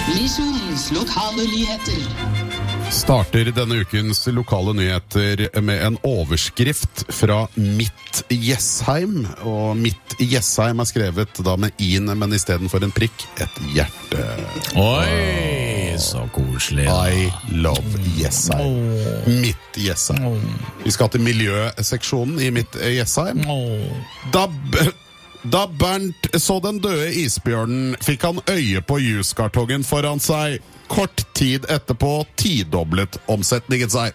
Misjonens lokale nyheter. Starter denne ukens lokale nyheter med en overskrift fra Midt Jessheim. Og Midt Jessheim er skrevet da med in, men i stedet for en prikk, et hjerte. Oi, så koselig. I love Jessheim. Midt Jessheim. Vi skal til miljøseksjonen i Midt Jessheim. Da Bernt så den døde isbjørnen, fikk han øye på juskartongen foran seg. Kort tid etterpå tidoblet omsetningen seg.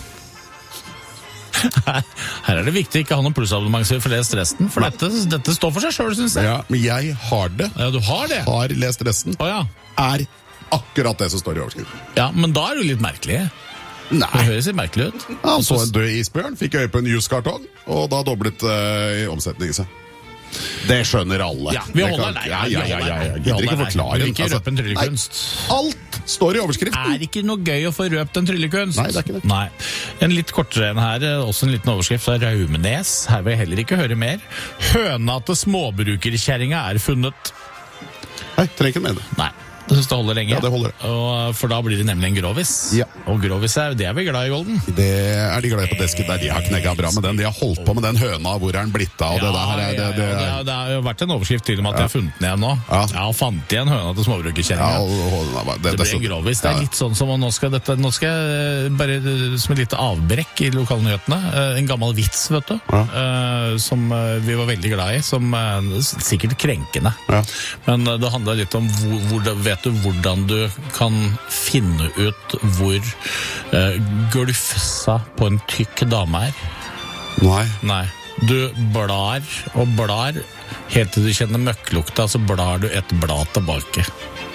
Her er det viktig ikke å ha noen plussabonnement for å lese resten, for dette står for seg selv, synes jeg. Ja, men jeg har det. Ja, du har det? Har lest resten. Ja. Er akkurat det som står i overskriften. Ja, men da er det jo litt merkelig. Nei. Det høres litt merkelig ut. Han så en død isbjørn, fikk øye på en juskartong, og da doblet omsetningen seg. Det skjønner alle. Ja, vi holder der. Jeg gidder ikke forklare. Vi vil ikke røpe en tryllekunst. Alt står i overskriften. Er ikke noe gøy å få røpt en tryllekunst? Nei, det er ikke det. Nei. En litt kortere enn her, også en liten overskrift av Raumenes. Her vil jeg heller ikke høre mer. Høna til småbrukerkjerringa er funnet. Nei, trenger ikke med det. Nei. Du synes det holder lenge? Ja, det holder. For da blir det nemlig en grovis. Ja. Og grovis det er vi glad i, Golden. Det er de glad i på desken der. De har knegget bra med den. De har holdt på med den høna. Hvor er den blitt av? Det har jo vært en overskrift til om at de har funnet den igjen nå. Ja, fant igjen høna til småbrukerkjerringa. Det blir en grovis. Det er litt sånn som nå skal jeg bare som et lite avbrekk i lokalnyhetene. En gammel vits, vet du. Som vi var veldig glad i. Som sikkert krenkende. Men det handler litt om vet du hvordan du kan finne ut hvor glufsa på en tykk dame er? Nei. Du blar og blar helt til du kjenner møkklukta, så blar du et blad tilbake.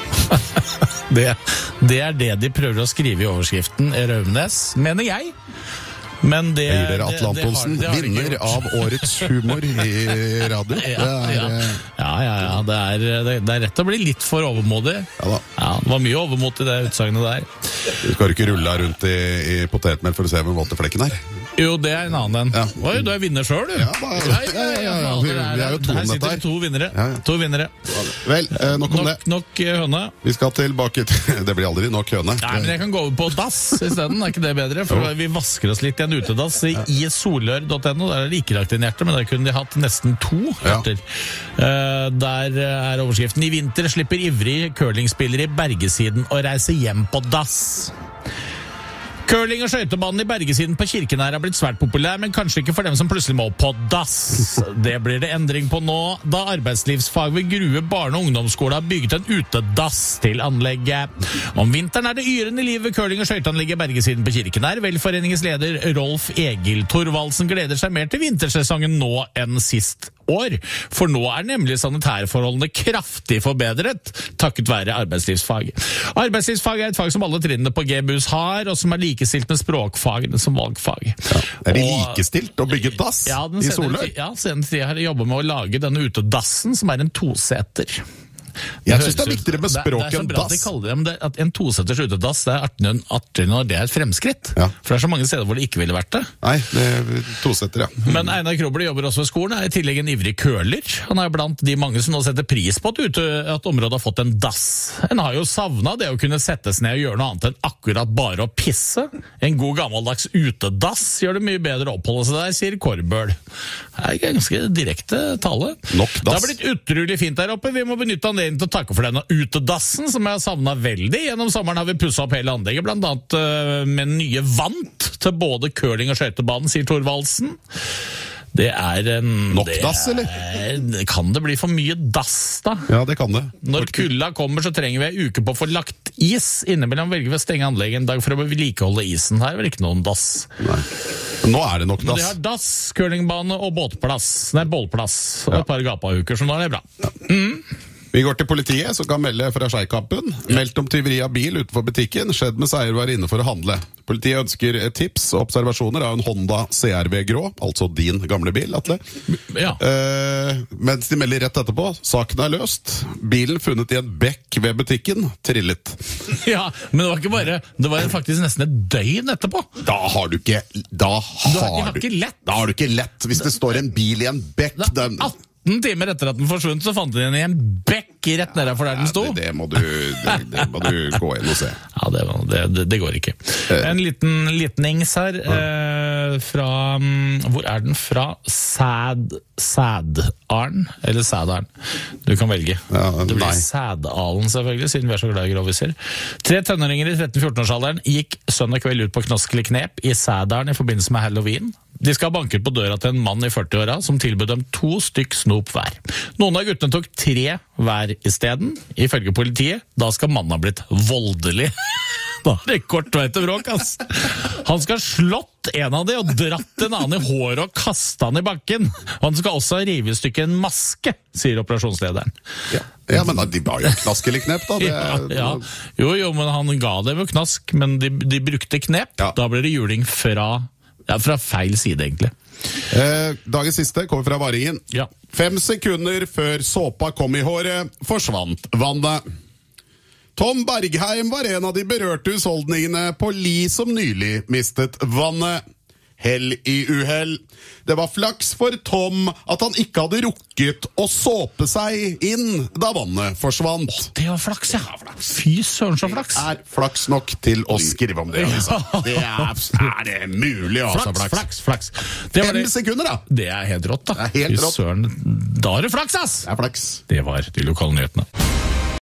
Det er det de prøver å skrive i overskriften i Raumenes, mener jeg. Men det jeg gir dere Atle Antonsen, vinner av årets humor i radio. Det er rett å bli litt for overmodig. Ja, det var mye overmot i det utsagnet der. Du skal ikke rulle deg rundt i potetmel for å se hvor våte flekken er? Jo, det er en annen en. Oi, du er vinner selv, du. Vi er jo to om dette her. To vinnere. Vel, nok om det. Nok høne. Vi skal tilbake til... Det blir aldri nok høne. Nei, men jeg kan gå over på dass i stedet. Er ikke det bedre? For vi vasker oss litt i en utedass i solør.no. Der er det ikke lagt inn hjerte, men der kunne de hatt nesten 2 hjerter. Der er overskriften: I vinter slipper ivrig curlingspillere i Bergesiden å reise hjem på dass. Curling- og skøytebanen i Bergesiden på Kirkenær har blitt svært populær, men kanskje ikke for dem som plutselig må på dass. Det blir det endring på nå, da arbeidslivsfag ved Grue barne- og ungdomsskole har bygget en utedass til anlegget. Om vinteren er det yrende liv ved curling- og skøyteanlegget i Bergesiden på Kirkenær. Velforeningens leder Rolf Egil Thorvaldsen gleder seg mer til vintersesongen nå enn sist år, for nå er nemlig sanitærforholdene kraftig forbedret, takket være arbeidslivsfag. Arbeidslivsfag er et fag som alle trinnene på GBUS har, og som er likestilt med språkfagene som valgfag. Er det likestilt å bygge dass i Solør? Ja, senere tid har jeg jobbet med å lage denne utedassen, som er en 2-seter. Jeg synes det er viktigere med språk enn dass. Det er så bra at de kaller det at en 2-seters utedass, det er artig når det er et fremskritt. For det er så mange steder hvor det ikke ville vært det. Nei, det er 2-seter, Men Einar Krobel jobber også ved skolen, er i tillegg en ivrig køler. Han er blant de mange som nå setter pris på at området har fått en dass. En har jo savnet det å kunne settes ned og gjøre noe annet enn akkurat bare å pisse. En god gammeldags utedass gjør det mye bedre å oppholde seg der, sier Korbøl. Det er ganske direkte tale. Nok dass. Det har blitt utrolig fint der oppe. Vi må benytte anledningen til å takke for denne utedassen, som jeg har savnet veldig. Gjennom sommeren har vi pusset opp hele anlegget, blant annet med nye vant til både curling og skøytebanen, sier Thorvaldsen. Det er en... Nok dass, eller? Kan det bli for mye dass, da? Ja, det kan det. Når kulda kommer, så trenger vi en uke på å få lagt is. Innimellom velger vi å stenge anlegget en dag for å vedlikeholde isen. Her er vel ikke noen dass. Nei. Nå er det nok dass. Men de har dass, curlingbane og bålplass, og et par gapahuker, så nå er det bra. Vi går til politiet, som kan melde fra Skeikampen. Meldt om tyveri av bil utenfor butikken. Skjedd med seier var inne for å handle. Politiet ønsker tips og observasjoner av en Honda CRV grå, altså din gamle bil, Atle. Mens de melder rett etterpå, saken er løst. Bilen funnet i en bekk ved butikken, trillet. Ja, men det var ikke bare, det var faktisk nesten et døgn etterpå. Da har du ikke lett hvis det står en bil i en bekk. 18 timer etter at den forsvunnet, så fant de den i en bekk gikk rett ned for der den sto. Det må du gå inn og se. Ja, det går ikke. En liten ings her, fra, hvor er den fra? Sædaren, eller Sædaren. Du kan velge. Det blir Sædalen selvfølgelig, siden vi er så glad i groviser. 3 tenåringer i 13-14-årsalderen gikk søndag kveld ut på knask eller knep i Sædaren i forbindelse med Halloween. De skal ha banket på døra til en mann i 40-åra som tilbød dem 2 stykk snop hver. Noen av guttene tok 3 hver i stedet, ifølge politiet. Da skal mannen ha blitt voldelig. Da er det kort vei til bråk, ass. Han skal ha slått en av de og dratt en annen i håret og kastet han i bakken. Han skal også ha rivet i stykker en maske, sier operasjonslederen. Ja, men de var jo knask eller knep, da. Jo, men han ga dem jo knask, men de brukte knep. Ja. Da ble det juling fra feil side, egentlig. Dagens siste kommer fra Varingen. Ja. 5 sekunder før såpa kom i håret, forsvant vannet. Tom Bergheim var en av de berørte husholdningene på Li som nylig mistet vannet. Hell i uhell. Det var flaks for Tom at han ikke hadde rukket å såpe seg inn da vannet forsvant. Det var flaks, ja. Fy søren så flaks. Det er flaks nok til å skrive om det. Det er det mulig å ha flaks. 5 sekunder, da. Det er helt rått, da. Fy søren. Da er det flaks, ass! Det er flaks. Det var de lokale nyhetene.